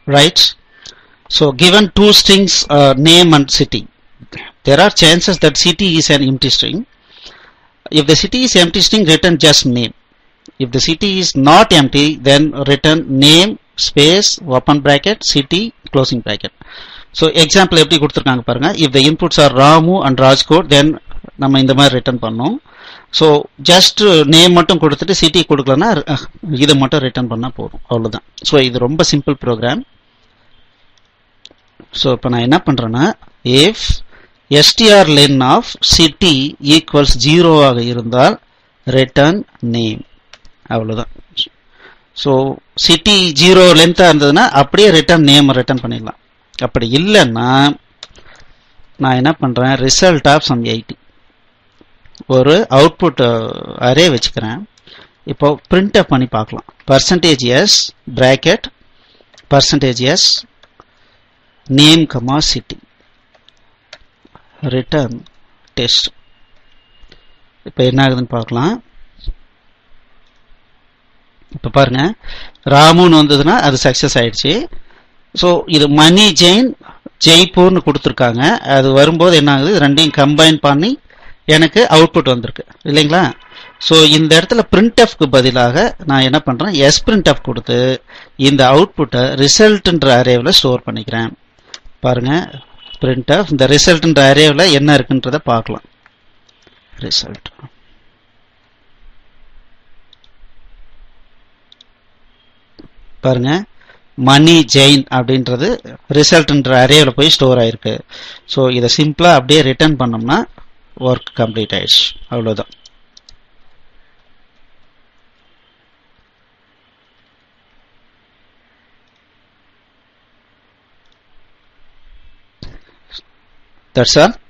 right? So given two strings, name and city, there are chances that city is an empty string. If the city is empty string, return just name. If the city is not empty, then return name space open bracket city closing bracket. So example எப்படி கொடுத்திருக்காங்க பாருங்க. If the inputs are Ramu and Rajkot, then நம்ம இந்த மாதிரி return பண்ணோம். So just name மட்டும் கொடுத்துட்டு city கொடுக்கலன்னா இதை மட்டும் ரிட்டர்ன் பண்ணால் போதும், அவ்வளோதான். ஸோ இது ரொம்ப சிம்பிள் ப்ரோக்ராம். ஸோ இப்போ நான் என்ன பண்ணுறேன்னா, if strlen of city equals 0 ஆக இருந்தால் ரிட்டர்ன் நேம், அவ்வளோதான். ஸோ சிட்டி 0 லென்த்தாக இருந்ததுன்னா அப்படியே ரிட்டர்ன் நேம் ரிட்டர்ன் பண்ணிடலாம். அப்படி இல்லைன்னா நான் என்ன பண்ணுறேன், ரிசல்ட் ஆஃப் சம் 80 ஒரு அவுட்புட் அரே வச்சுக்கிறேன். இப்போ பிரிண்ட் அப் பண்ணி பார்க்கலாம். %s bracket %s name comma city return test. இப்போ என்ன ஆகுதுன்னு பார்க்கலாம். இப்போ பாருங்க, ராமுன்னு வந்ததுன்னா அது சக்சஸ் ஆயிடுச்சு. ஸோ இது மணி ஜெயின் ஜெய்ப்பூர்னு கொடுத்துருக்காங்க. அது வரும்போது என்ன ஆகுது, ரெண்டையும் கம்பைன் பண்ணி எனக்கு அவுட்புட் வந்திருக்கு இல்லைங்களா. ஸோ இந்த இடத்துல பிரிண்ட்எஃப்க்கு பதிலாக நான் என்ன பண்ணுறேன், sprintf கொடுத்து இந்த அவுட்புட்டை ரிசல்ட்ன்ற அரேவில் ஸ்டோர் பண்ணிக்கிறேன். பாருங்க, printf இந்த ரிசல்ட்ன்ற அரேவில் என்ன இருக்குன்றதை பார்க்கலாம். ரிசல்ட் பாருங்க, மணி ஜெயின் அப்படின்றது ரிசல்ட்ன்ற அரேவில் போய் ஸ்டோர் ஆயிருக்கு. ஸோ இதை சிம்பிளாக அப்படியே ரிட்டர்ன் பண்ணோம்னா ஒர்க் கம்ப்ளீட் ஆயிடுச்சு, அவ்வளோதான். That's all.